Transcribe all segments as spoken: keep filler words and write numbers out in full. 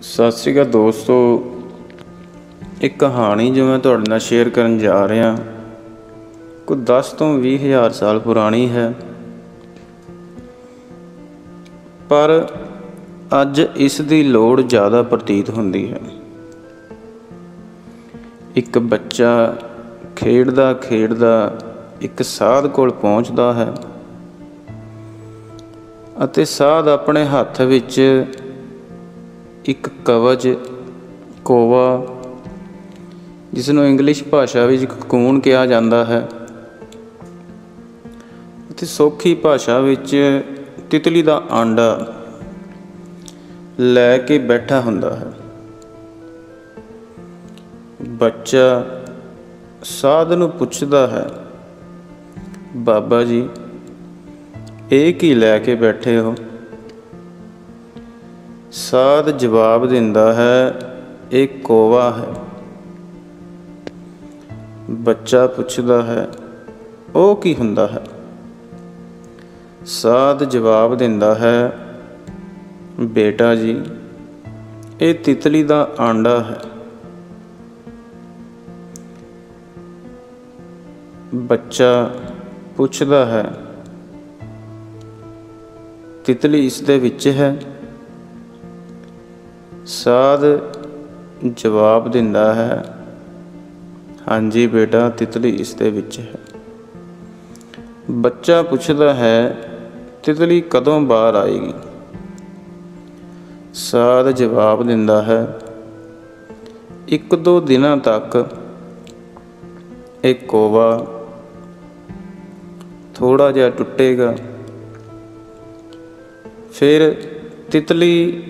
ਸਤਿ ਸ਼੍ਰੀ ਅਕਾਲ ਦੋਸਤੋ, ਇੱਕ ਕਹਾਣੀ ਜੋ ਮੈਂ ਤੁਹਾਡੇ ਨਾਲ ਸ਼ੇਅਰ ਕਰਨ ਜਾ ਰਿਹਾ ਕੋਈ ਦਸ ਤੋਂ ਵੀਹ ਹਜ਼ਾਰ ਸਾਲ ਪੁਰਾਣੀ ਹੈ, ਪਰ ਅੱਜ ਇਸ ਦੀ ਲੋੜ ਜ਼ਿਆਦਾ ਪ੍ਰਤੀਤ ਹੁੰਦੀ ਹੈ। ਇੱਕ ਬੱਚਾ ਖੇਡਦਾ ਖੇਡਦਾ ਇੱਕ ਸਾਧ ਕੋਲ ਪਹੁੰਚਦਾ ਹੈ ਅਤੇ ਸਾਧ ਆਪਣੇ ਹੱਥ ਵਿੱਚ ਇੱਕ ਕਵਚ ਕੋਵਾ, ਜਿਸ ਨੂੰ ਇੰਗਲਿਸ਼ ਭਾਸ਼ਾ ਵਿੱਚ ਕਕੂਨ ਕਿਹਾ ਜਾਂਦਾ ਹੈ ਅਤੇ ਸੌਖੀ ਭਾਸ਼ਾ ਵਿੱਚ ਤਿਤਲੀ ਦਾ ਆਂਡਾ ਲੈ ਕੇ ਬੈਠਾ ਹੁੰਦਾ ਹੈ। ਬੱਚਾ ਸਾਧ ਨੂੰ ਪੁੱਛਦਾ ਹੈ, ਬਾਬਾ ਜੀ ਇਹ ਕੀ ਲੈ ਕੇ ਬੈਠੇ ਹੋ? ਸਾਧ ਜਵਾਬ ਦਿੰਦਾ ਹੈ, ਇਹ ਕੋਵਾ ਹੈ। ਬੱਚਾ ਪੁੱਛਦਾ ਹੈ, ਉਹ ਕੀ ਹੁੰਦਾ ਹੈ? ਸਾਧ ਜਵਾਬ ਦਿੰਦਾ ਹੈ, ਬੇਟਾ ਜੀ ਇਹ ਤਿਤਲੀ ਦਾ ਆਂਡਾ ਹੈ। ਬੱਚਾ ਪੁੱਛਦਾ ਹੈ, ਤਿਤਲੀ ਇਸ ਦੇ ਵਿੱਚ ਹੈ? ਸਾਧ ਜਵਾਬ ਦਿੰਦਾ ਹੈ, ਹਾਂਜੀ ਬੇਟਾ ਤਿਤਲੀ ਇਸ ਦੇ ਵਿੱਚ ਹੈ। ਬੱਚਾ ਪੁੱਛਦਾ ਹੈ, ਤਿਤਲੀ ਕਦੋਂ ਬਾਹਰ ਆਏਗੀ? ਸਾਧ ਜਵਾਬ ਦਿੰਦਾ ਹੈ, ਇੱਕ ਦੋ ਦਿਨਾਂ ਤੱਕ ਇਹ ਕੋਵਾ ਥੋੜ੍ਹਾ ਜਿਹਾ ਟੁੱਟੇਗਾ, ਫਿਰ ਤਿਤਲੀ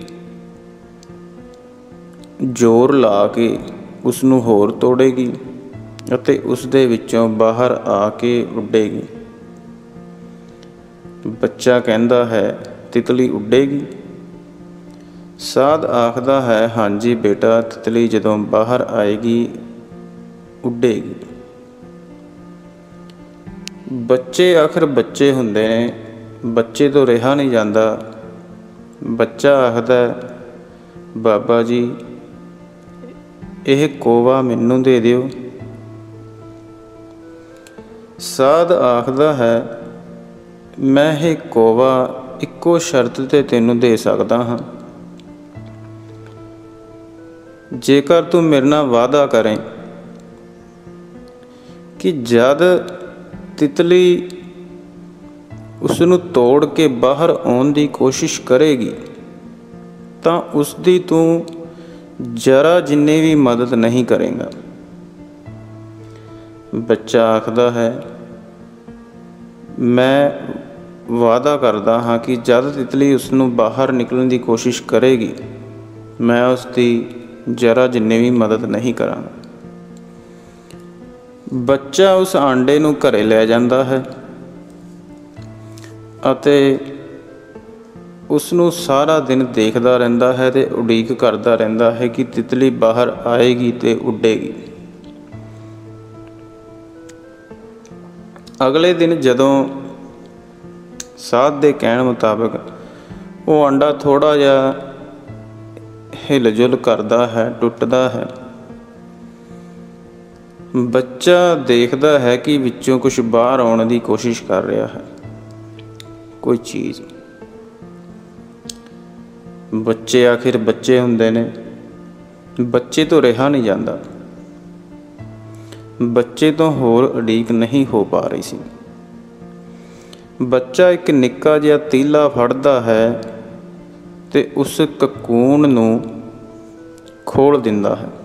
ਜ਼ੋਰ ਲਾ ਕੇ ਉਸ ਨੂੰ ਹੋਰ ਤੋੜੇਗੀ ਅਤੇ ਉਸ ਦੇ ਵਿੱਚੋਂ ਬਾਹਰ ਆ ਕੇ ਉੱਡੇਗੀ। ਬੱਚਾ ਕਹਿੰਦਾ ਹੈ, ਤਿਤਲੀ ਉੱਡੇਗੀ? ਸਾਧ ਆਖਦਾ ਹੈ, ਹਾਂਜੀ ਬੇਟਾ ਤਿਤਲੀ ਜਦੋਂ ਬਾਹਰ ਆਏਗੀ ਉੱਡੇਗੀ। ਬੱਚੇ ਆਖਰ ਬੱਚੇ ਹੁੰਦੇ ਨੇ, ਬੱਚੇ ਤੋਂ ਰਿਹਾ ਨਹੀਂ ਜਾਂਦਾ। ਬੱਚਾ ਆਖਦਾ, ਬਾਬਾ ਜੀ ਇਹ ਕੋਵਾ ਮੈਨੂੰ ਦੇ ਦਿਓ। ਸਾਧ ਆਖਦਾ ਹੈ, ਮੈਂ ਇਹ ਕੋਵਾ ਇੱਕੋ ਸ਼ਰਤ 'ਤੇ ਤੈਨੂੰ ਦੇ ਸਕਦਾ ਹਾਂ, ਜੇਕਰ ਤੂੰ ਮੇਰੇ ਨਾਲ ਵਾਅਦਾ ਕਰੇ ਕਿ ਜਦ ਤਿਤਲੀ ਉਸ ਨੂੰ ਤੋੜ ਕੇ ਬਾਹਰ ਆਉਣ ਦੀ ਕੋਸ਼ਿਸ਼ ਕਰੇਗੀ ਤਾਂ ਉਸ ਦੀ ਤੂੰ ਜ਼ਰਾ ਜਿੰਨੀ ਵੀ ਮਦਦ ਨਹੀਂ ਕਰੇਗਾ। ਬੱਚਾ ਆਖਦਾ ਹੈ, ਮੈਂ ਵਾਅਦਾ ਕਰਦਾ ਹਾਂ ਕਿ ਜਦ ਤਿਤਲੀ ਉਸ ਨੂੰ ਬਾਹਰ ਨਿਕਲਣ ਦੀ ਕੋਸ਼ਿਸ਼ ਕਰੇਗੀ ਮੈਂ ਉਸ ਦੀ ਜ਼ਰਾ ਜਿੰਨੀ ਵੀ ਮਦਦ ਨਹੀਂ ਕਰਾਂਗਾ। ਬੱਚਾ ਉਸ ਆਂਡੇ ਨੂੰ ਘਰੇ ਲੈ ਜਾਂਦਾ ਹੈ ਅਤੇ ਉਸ ਨੂੰ ਸਾਰਾ ਦਿਨ ਦੇਖਦਾ ਰਹਿੰਦਾ ਹੈ ਅਤੇ ਉਡੀਕ ਕਰਦਾ ਰਹਿੰਦਾ ਹੈ ਕਿ ਤਿਤਲੀ ਬਾਹਰ ਆਏਗੀ ਅਤੇ ਉੱਡੇਗੀ। ਅਗਲੇ ਦਿਨ ਜਦੋਂ ਸਾਧ ਦੇ ਕਹਿਣ ਮੁਤਾਬਕ ਉਹ ਆਂਡਾ ਥੋੜ੍ਹਾ ਜਿਹਾ ਹਿਲ ਜੁਲ ਕਰਦਾ ਹੈ, ਟੁੱਟਦਾ ਹੈ, ਬੱਚਾ ਦੇਖਦਾ ਹੈ ਕਿ ਵਿੱਚੋਂ ਕੁਛ ਬਾਹਰ ਆਉਣ ਦੀ ਕੋਸ਼ਿਸ਼ ਕਰ ਰਿਹਾ ਹੈ, ਕੋਈ ਚੀਜ਼। ਬੱਚੇ ਆਖਿਰ ਬੱਚੇ ਹੁੰਦੇ ਨੇ, ਬੱਚੇ ਤੋਂ ਰਿਹਾ ਨਹੀਂ ਜਾਂਦਾ। ਬੱਚੇ ਤੋਂ ਹੋਰ ਉਡੀਕ ਨਹੀਂ ਹੋ ਪਾ ਰਹੀ ਸੀ। ਬੱਚਾ ਇੱਕ ਨਿੱਕਾ ਜਿਹਾ ਤੀਲਾ ਫੜਦਾ ਹੈ ਅਤੇ ਉਸ ਕਕੂਨ ਨੂੰ ਖੋਲ੍ਹ ਦਿੰਦਾ ਹੈ।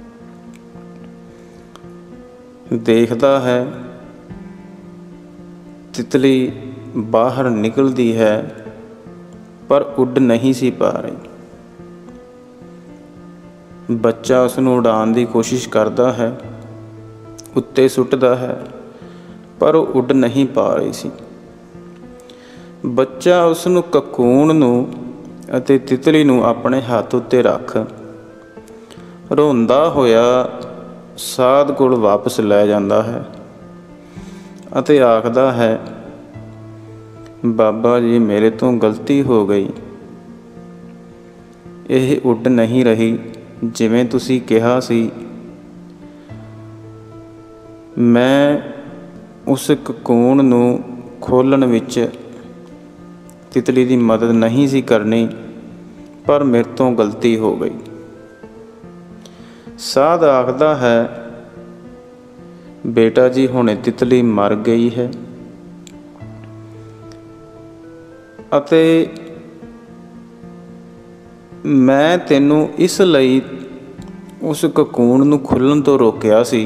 ਦੇਖਦਾ ਹੈ ਤਿਤਲੀ ਬਾਹਰ ਨਿਕਲਦੀ ਹੈ ਪਰ ਉੱਡ ਨਹੀਂ ਸੀ ਪਾ ਰਹੀ। ਬੱਚਾ ਉਸ ਨੂੰ ਉਡਾਉਣ ਦੀ ਕੋਸ਼ਿਸ਼ ਕਰਦਾ ਹੈ, ਉੱਤੇ ਸੁੱਟਦਾ ਹੈ, ਪਰ ਉਹ ਉੱਡ ਨਹੀਂ ਪਾ ਰਹੀ ਸੀ। ਬੱਚਾ ਉਸ ਨੂੰ ਕਕੂਨ ਨੂੰ ਅਤੇ ਤਿਤਲੀ ਨੂੰ ਆਪਣੇ ਹੱਥ ਉੱਤੇ ਰੱਖ ਰੋਂਦਾ ਹੋਇਆ ਸਾਧ ਕੋਲ ਵਾਪਸ ਲੈ ਜਾਂਦਾ ਹੈ ਅਤੇ ਆਖਦਾ ਹੈ, ਬਾਬਾ ਜੀ ਮੇਰੇ ਤੋਂ ਗਲਤੀ ਹੋ ਗਈ, ਇਹ ਉੱਡ ਨਹੀਂ ਰਹੀ ਜਿਵੇਂ ਤੁਸੀਂ ਕਿਹਾ ਸੀ। ਮੈਂ ਉਸ ਕਕੂਨ ਨੂੰ ਖੋਲ੍ਹਣ ਵਿੱਚ ਤਿਤਲੀ ਦੀ ਮਦਦ ਨਹੀਂ ਸੀ ਕਰਨੀ, ਪਰ ਮੇਰੇ ਤੋਂ ਗਲਤੀ ਹੋ ਗਈ। ਸਾਧ ਆਖਦਾ ਹੈ, ਬੇਟਾ ਜੀ ਹੁਣੇ ਤਿਤਲੀ ਮਰ ਗਈ ਹੈ ਅਤੇ ਮੈਂ ਤੈਨੂੰ ਇਸ ਲਈ ਉਸ ਕਕੂਨ ਨੂੰ ਖੁੱਲ੍ਹਣ ਤੋਂ ਰੋਕਿਆ ਸੀ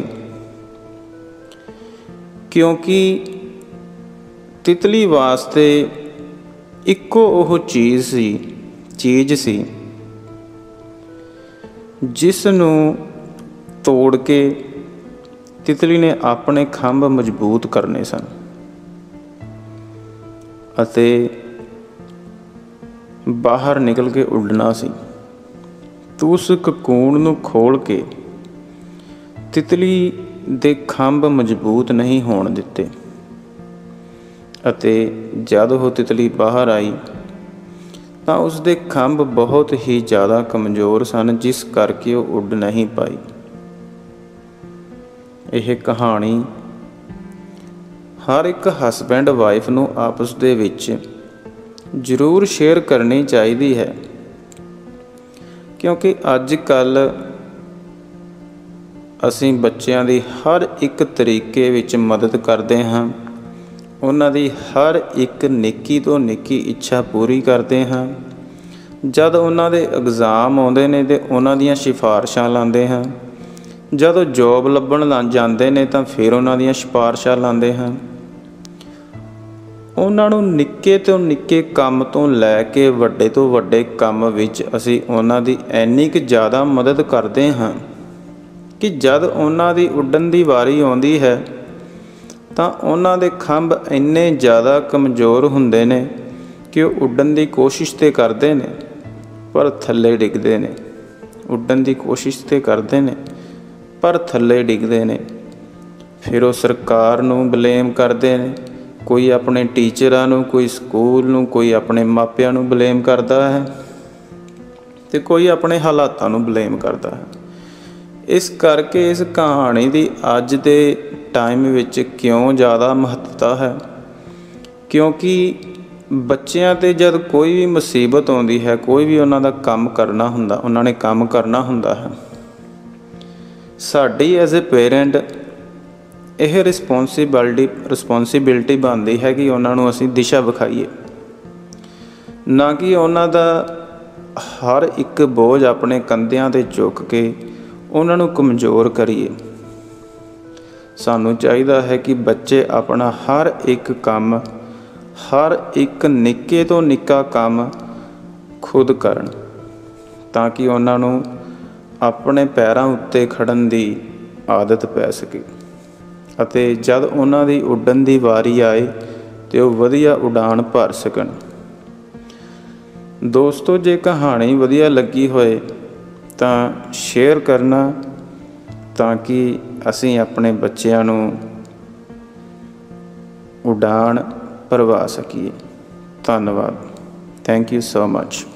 ਕਿਉਂਕਿ ਤਿਤਲੀ ਵਾਸਤੇ ਇੱਕੋ ਉਹ ਚੀਜ਼ ਸੀ ਚੀਜ਼ ਸੀ ਜਿਸ ਨੂੰ ਤੋੜ ਕੇ ਤਿਤਲੀ ਨੇ ਆਪਣੇ ਖੰਭ ਮਜ਼ਬੂਤ ਕਰਨੇ ਸਨ ਅਤੇ ਬਾਹਰ ਨਿਕਲ ਕੇ ਉੱਡਣਾ ਸੀ। ਤੂੰ ਉਸ ਕਕੂਨ ਨੂੰ ਖੋਲ੍ਹ ਕੇ ਤਿਤਲੀ ਦੇ ਖੰਭ ਮਜ਼ਬੂਤ ਨਹੀਂ ਹੋਣ ਦਿੱਤੇ ਅਤੇ ਜਦ ਉਹ ਤਿਤਲੀ ਬਾਹਰ ਆਈ ਤਾਂ ਉਸ ਦੇ ਖੰਭ ਬਹੁਤ ਹੀ ਜ਼ਿਆਦਾ ਕਮਜ਼ੋਰ ਸਨ, ਜਿਸ ਕਰਕੇ ਉਹ ਉੱਡ ਨਹੀਂ ਪਾਈ। ਇਹ ਕਹਾਣੀ ਹਰ ਇੱਕ ਹਸਬੈਂਡ ਵਾਈਫ ਨੂੰ ਆਪਸ ਦੇ ਵਿੱਚ ਜ਼ਰੂਰ ਸ਼ੇਅਰ ਕਰਨੀ ਚਾਹੀਦੀ ਹੈ, ਕਿਉਂਕਿ ਅੱਜ ਕੱਲ੍ਹ ਅਸੀਂ ਬੱਚਿਆਂ ਦੀ ਹਰ ਇੱਕ ਤਰੀਕੇ ਵਿੱਚ ਮਦਦ ਕਰਦੇ ਹਾਂ, ਉਹਨਾਂ ਦੀ ਹਰ ਇੱਕ ਨਿੱਕੀ ਤੋਂ ਨਿੱਕੀ ਇੱਛਾ ਪੂਰੀ ਕਰਦੇ ਹਾਂ। ਜਦ ਉਹਨਾਂ ਦੇ ਐਗਜ਼ਾਮ ਆਉਂਦੇ ਨੇ ਤਾਂ ਉਹਨਾਂ ਦੀਆਂ ਸਿਫਾਰਿਸ਼ਾਂ ਲਾਉਂਦੇ ਹਾਂ, ਜਦੋਂ ਜੋਬ ਲੱਭਣ ਲੱਗ ਜਾਂਦੇ ਨੇ ਤਾਂ ਫਿਰ ਉਹਨਾਂ ਦੀਆਂ ਸਿਫਾਰਿਸ਼ਾਂ ਲਾਉਂਦੇ ਹਾਂ। ਉਹਨਾਂ ਨੂੰ ਨਿੱਕੇ ਤੋਂ ਨਿੱਕੇ ਕੰਮ ਤੋਂ ਲੈ ਕੇ ਵੱਡੇ ਤੋਂ ਵੱਡੇ ਕੰਮ ਵਿੱਚ ਅਸੀਂ ਉਹਨਾਂ ਦੀ ਇੰਨੀ ਕੁ ਜ਼ਿਆਦਾ ਮਦਦ ਕਰਦੇ ਹਾਂ ਕਿ ਜਦ ਉਹਨਾਂ ਦੀ ਉੱਡਣ ਦੀ ਵਾਰੀ ਆਉਂਦੀ ਹੈ ਤਾਂ ਉਹਨਾਂ ਦੇ ਖੰਭ ਇੰਨੇ ਜ਼ਿਆਦਾ ਕਮਜ਼ੋਰ ਹੁੰਦੇ ਨੇ ਕਿ ਉਹ ਉੱਡਣ ਦੀ ਕੋਸ਼ਿਸ਼ ਤਾਂ ਕਰਦੇ ਨੇ ਪਰ ਥੱਲੇ ਡਿੱਗਦੇ ਨੇ। ਉੱਡਣ ਦੀ ਕੋਸ਼ਿਸ਼ ਤਾਂ ਕਰਦੇ ਨੇ ਪਰ ਥੱਲੇ ਡਿੱਗਦੇ ਨੇ। ਫਿਰ ਉਹ ਸਰਕਾਰ ਨੂੰ ਬਲੇਮ ਕਰਦੇ ਨੇ, ਕੋਈ ਆਪਣੇ ਟੀਚਰਾਂ ਨੂੰ, ਕੋਈ ਸਕੂਲ ਨੂੰ, ਕੋਈ ਆਪਣੇ ਮਾਪਿਆਂ ਨੂੰ ਬਲੇਮ ਕਰਦਾ ਹੈ ਅਤੇ ਕੋਈ ਆਪਣੇ ਹਾਲਾਤਾਂ ਨੂੰ ਬਲੇਮ ਕਰਦਾ ਹੈ। ਇਸ ਕਰਕੇ ਇਸ ਕਹਾਣੀ ਦੀ ਅੱਜ ਦੇ ਟਾਈਮ ਵਿੱਚ ਕਿਉਂ ਜ਼ਿਆਦਾ ਮਹੱਤਤਾ ਹੈ, ਕਿਉਂਕਿ ਬੱਚਿਆਂ 'ਤੇ ਜਦ ਕੋਈ ਵੀ ਮੁਸੀਬਤ ਆਉਂਦੀ ਹੈ, ਕੋਈ ਵੀ ਉਹਨਾਂ ਦਾ ਕੰਮ ਕਰਨਾ ਹੁੰਦਾ, ਉਹਨਾਂ ਨੇ ਕੰਮ ਕਰਨਾ ਹੁੰਦਾ ਹੈ, ਸਾਡੀ ਐਜ਼ ਏ ਪੇਰੈਂਟ ਇਹ ਰਿਸਪੋਂਸੀਬਿਲਟੀ ਰਿਸਪੋਂਸੀਬਿਲਟੀ ਬਣਦੀ ਹੈ ਕਿ ਉਹਨਾਂ ਨੂੰ ਅਸੀਂ ਦਿਸ਼ਾ ਵਿਖਾਈਏ, ਨਾ ਕਿ ਉਹਨਾਂ ਦਾ ਹਰ ਇੱਕ ਬੋਝ ਆਪਣੇ ਕੰਧਿਆਂ 'ਤੇ ਚੁੱਕ ਕੇ ਉਹਨਾਂ ਨੂੰ ਕਮਜ਼ੋਰ ਕਰੀਏ। ਸਾਨੂੰ ਚਾਹੀਦਾ ਹੈ ਕਿ ਬੱਚੇ ਆਪਣਾ ਹਰ ਇੱਕ ਕੰਮ, ਹਰ ਇੱਕ ਨਿੱਕੇ ਤੋਂ ਨਿੱਕਾ ਕੰਮ ਖੁਦ ਕਰਨ, ਤਾਂ ਕਿ ਉਹਨਾਂ ਨੂੰ ਆਪਣੇ ਪੈਰਾਂ ਉੱਤੇ ਖੜ੍ਹਨ ਦੀ ਆਦਤ ਪੈ ਸਕੇ ਅਤੇ ਜਦ ਉਹਨਾਂ ਦੀ ਉੱਡਣ ਦੀ ਵਾਰੀ ਆਏ ਤਾਂ ਉਹ ਵਧੀਆ ਉਡਾਨ ਭਰ ਸਕਣ। ਦੋਸਤੋ, ਜੇ ਕਹਾਣੀ ਵਧੀਆ ਲੱਗੀ ਹੋਏ ਤਾਂ ਸ਼ੇਅਰ ਕਰਨਾ, ਤਾਂ ਕਿ ਅਸੀਂ ਆਪਣੇ ਬੱਚਿਆਂ ਨੂੰ ਉਡਾਨ ਭਰਵਾ ਸਕੀਏ। ਧੰਨਵਾਦ। Thank you so much.